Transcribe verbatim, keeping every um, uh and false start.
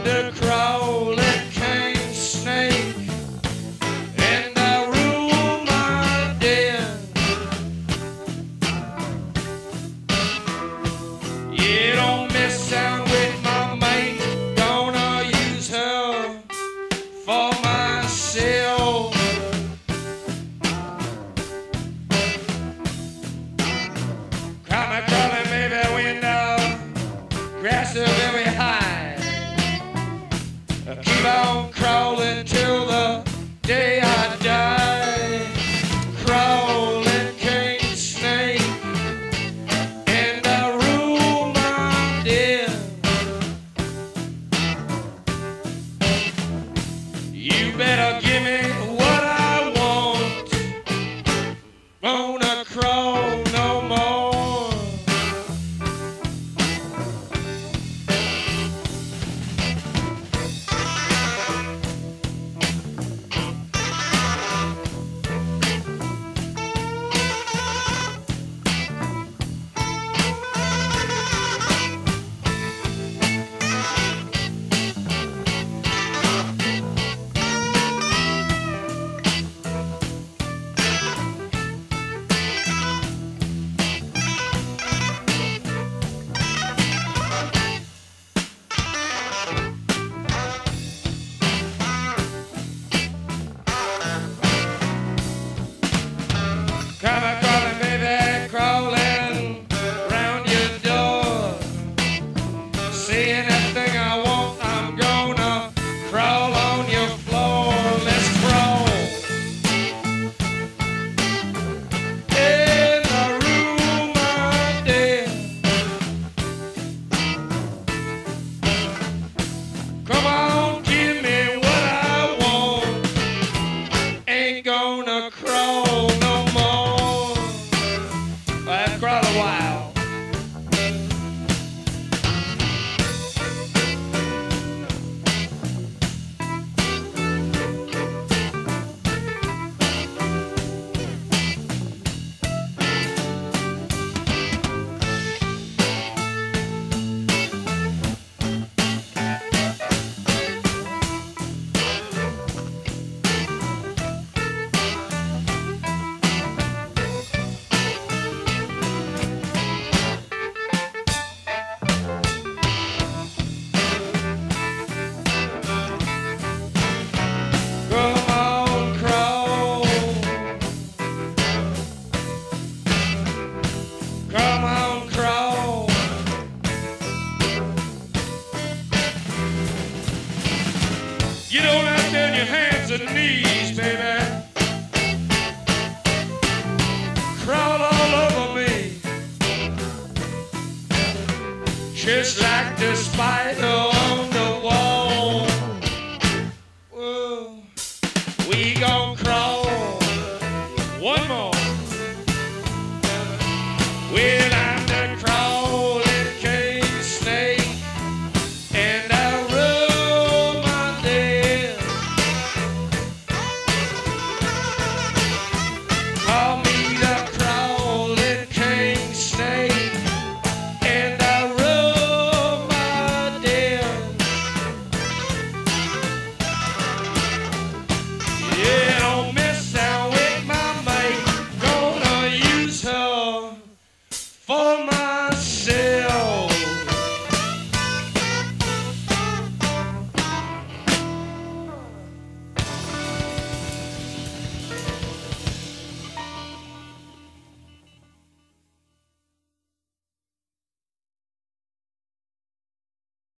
a crawling king snake, and I rule my den. You don't mess around with my mate, gonna use her for myself. Crawling, crawling, baby, window, grass is very high. Keep on crawling till the day I die. Crawling king snake, and I rule my den. You better give me what I want. Wanna crawl no more. Crawling, crawling, baby, crawling round your door. See anything I want, I'm gonna crawl on your floor. Let's crawl in the room of death. Come on, give me what I want. Ain't gonna crawl no more. I've crawled a while. Come on, crawl. You don't have to on your hands and knees, baby. Crawl all over me, just like the spider.